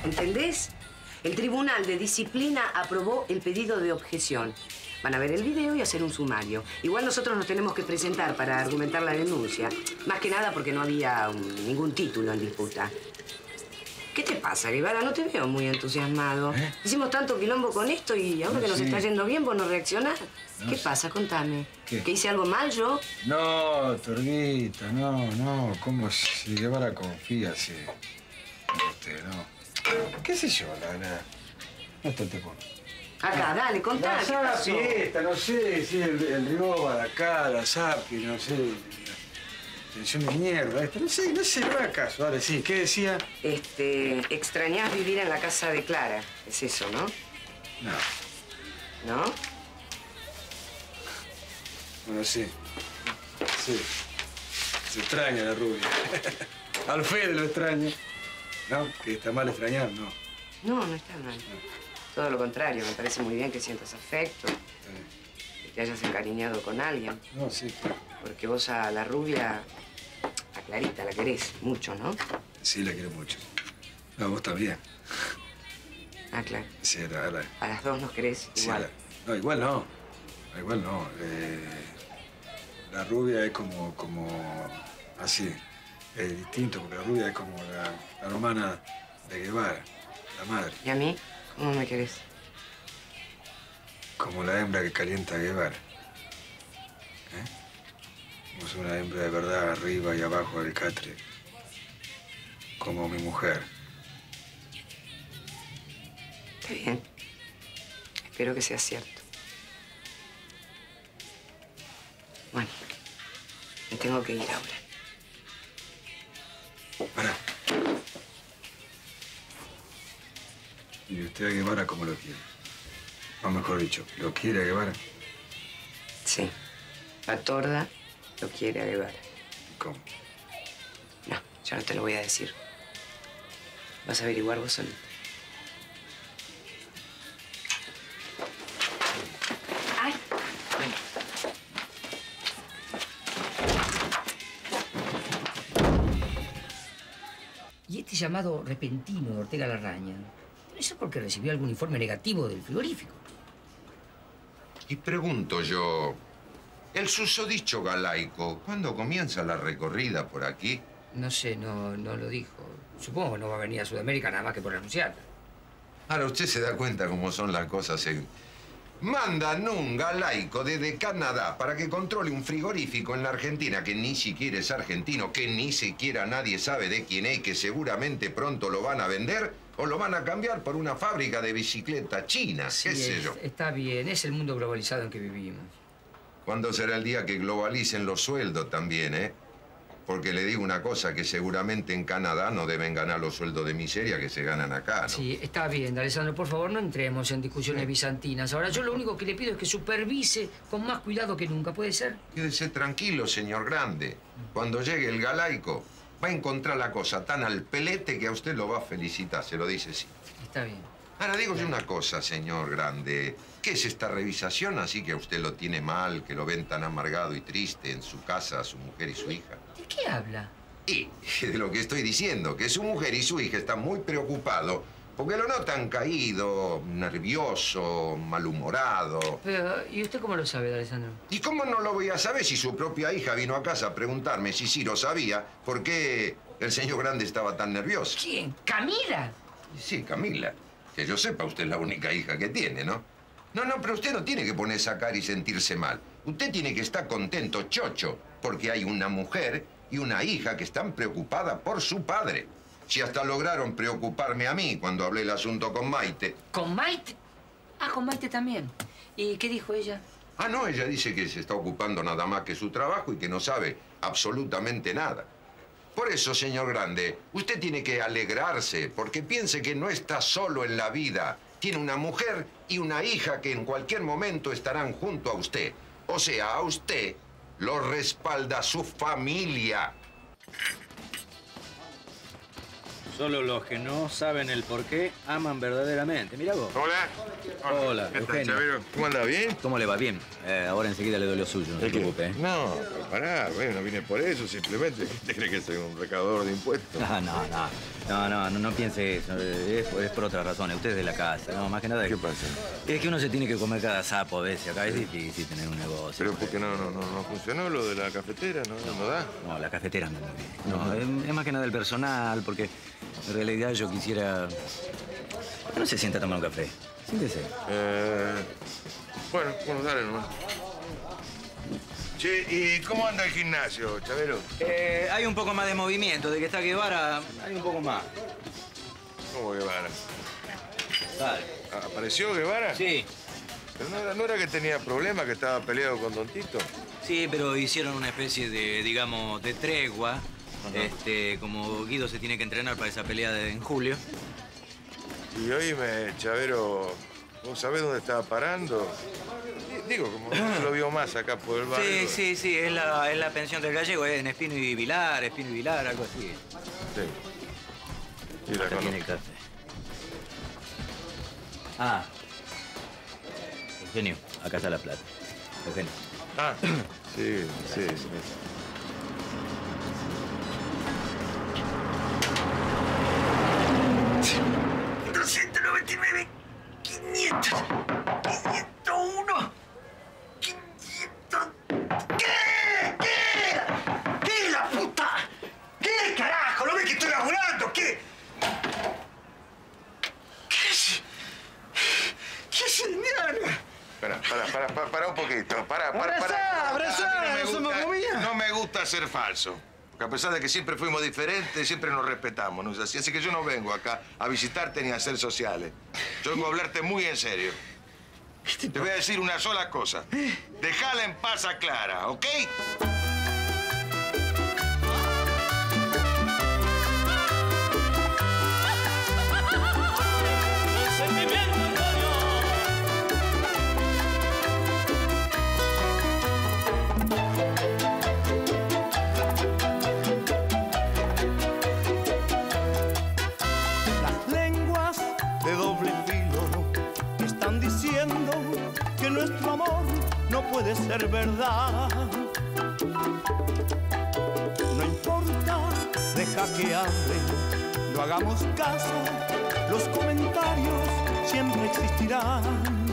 ¿Entendés? El Tribunal de Disciplina aprobó el pedido de objeción. Van a ver el video y hacer un sumario. Igual nosotros nos tenemos que presentar para argumentar la denuncia. Más que nada porque no había ningún título en disputa. ¿Qué te pasa, Guevara? No te veo muy entusiasmado. Hicimos tanto quilombo con esto y ahora que nos está yendo bien, ¿vos no reaccionás? ¿Qué pasa? Contame. ¿Que hice algo mal yo? No, Torguita, no. ¿Cómo si Guevara confía así? Usted, no. ¿Qué sé yo, la? No te pones. Acá, dale, contá. La fiesta, no sé, si el Rioba de acá, la Zapi, no sé. Tensión de mierda esta. No sé, no haga caso. Ahora sí, ¿qué decía? Extrañás vivir en la casa de Clara. Es eso, ¿no? No. ¿No? Bueno, sí. Sí. Se extraña la rubia. Al Fede lo extraña. ¿No? ¿Que está mal extrañar? No. No está mal. Todo lo contrario, me parece muy bien que sientas afecto. Que te hayas encariñado con alguien. No, sí. Porque vos a la rubia, a Clarita, la querés mucho, ¿no? Sí, la quiero mucho. No, vos también. Ah, claro. Sí, a las dos nos querés igual. No, igual no. Igual no. La rubia es como así. Es distinto, porque la rubia es como la hermana de Guevara, la madre. ¿Y a mí? ¿Cómo me querés? Como la hembra que calienta a Guevara. Como es una hembra de verdad arriba y abajo del catre. Como mi mujer. Está bien. Espero que sea cierto. Bueno, me tengo que ir ahora. Pará. ¿Y usted a Guevara cómo lo quiere? O mejor dicho, ¿lo quiere a Guevara? Sí. La torda lo quiere a Guevara. ¿Cómo? No, yo no te lo voy a decir. Vas a averiguar vos solito. ¡Ay! Bueno. Y este llamado repentino de Ortega Larraña, debe ser porque recibió algún informe negativo del frigorífico. Y pregunto yo, el susodicho Galaico, ¿cuándo comienza la recorrida por aquí? No sé, no lo dijo. Supongo que no va a venir a Sudamérica nada más que por anunciarla. Ahora usted se da cuenta cómo son las cosas. Mandan un Galaico desde Canadá para que controle un frigorífico en la Argentina que ni siquiera es argentino, que ni siquiera nadie sabe de quién es, que seguramente pronto lo van a vender o lo van a cambiar por una fábrica de bicicletas chinas, Sí, qué sé yo. Está bien, es el mundo globalizado en que vivimos. ¿Cuándo será el día que globalicen los sueldos también, Porque le digo una cosa, que seguramente en Canadá no deben ganar los sueldos de miseria que se ganan acá, ¿no? Sí, está bien, Alessandro, por favor, no entremos en discusiones bizantinas. Ahora, yo lo único que le pido es que supervise con más cuidado que nunca, ¿puede ser? Quédese tranquilo, señor Grande. Cuando llegue el Galaico, va a encontrar la cosa tan al pelete que a usted lo va a felicitar, se lo dice sí. Está bien. Ahora, dígole una cosa, señor Grande. ¿Qué es esta revisación así que a usted lo tiene mal, que lo ven tan amargado y triste en su casa, su mujer y su hija? ¿De qué habla? Y de lo que estoy diciendo, que su mujer y su hija están muy preocupados porque lo notan caído, nervioso, malhumorado. Pero, ¿y usted cómo lo sabe, Alessandro? ¿Y cómo no lo voy a saber si su propia hija vino a casa a preguntarme si sí lo sabía, por qué el señor Grande estaba tan nervioso? ¿Quién? ¿Camila? Sí, Camila. Que yo sepa, usted es la única hija que tiene, ¿no? No, pero usted no tiene que ponerse a cara y sentirse mal. Usted tiene que estar contento, chocho, porque hay una mujer y una hija que están preocupadas por su padre. Si hasta lograron preocuparme a mí cuando hablé el asunto con Maite. ¿Con Maite? Ah, con Maite también. ¿Y qué dijo ella? Ah, no, ella dice que se está ocupando nada más que su trabajo y que no sabe absolutamente nada. Por eso, señor Grande, usted tiene que alegrarse, porque piense que no está solo en la vida. Tiene una mujer y una hija que en cualquier momento estarán junto a usted. O sea, a usted lo respalda su familia. Solo los que no saben el por qué aman verdaderamente. Mira vos. Hola. Hola, ¿Qué tal, Eugenio. Chavero? ¿Cómo anda? ¿Bien? ¿Cómo le va? Bien. Ahora enseguida le doy lo suyo, no se preocupe. No, pero pará, bueno, no vine por eso, simplemente. ¿Usted cree que soy un recaudador de impuestos? No piense eso. Es por otra razón. Usted es de la casa. No, más que nada. ¿Qué pasa? Es que uno se tiene que comer cada sapo a veces. Acá es difícil tener un negocio. ¿Pero por qué no funcionó lo de la cafetera? ¿No da? No, la cafetera no. No, es más que nada el personal, porque en realidad yo quisiera... ¿Por qué no se sienta a tomar un café? Siéntese. Bueno, dale nomás. Che, ¿y cómo anda el gimnasio, Chavero? Hay un poco más de movimiento. De que está Guevara, hay un poco más. ¿Cómo Guevara? Dale. ¿Apareció Guevara? Sí. ¿Pero no era que tenía problemas, que estaba peleado con Don Tito? Sí, pero hicieron una especie de, digamos, de tregua. Ajá. Como Guido se tiene que entrenar para esa pelea en julio. Y oíme, Chavero, ¿vos sabés dónde estaba parando? Digo, como no lo vio más acá por el barrio. Sí, es la pensión del gallego, en Espino y Vilar, algo así. Sí, la Acá tiene conozco. el café. Ah. Eugenio, acá está la plata. Eugenio. Ah, sí. 299, 500, 501, 500... ¿Qué la puta? ¿Qué carajo? ¿No ves que estoy laburando? ¿Qué es el mierda? Para un poquito. Para. Abrazá, somos comida. No me gusta ser falso. Porque a pesar de que siempre fuimos diferentes, siempre nos respetamos, ¿no es así? Así que yo no vengo acá a visitarte ni a hacer sociales. Yo vengo a hablarte muy en serio. Te voy a decir una sola cosa. Dejala en paz a Clara, ¿ok? Que nuestro amor no puede ser verdad. No importa, deja que hable, no hagamos caso, los comentarios siempre existirán.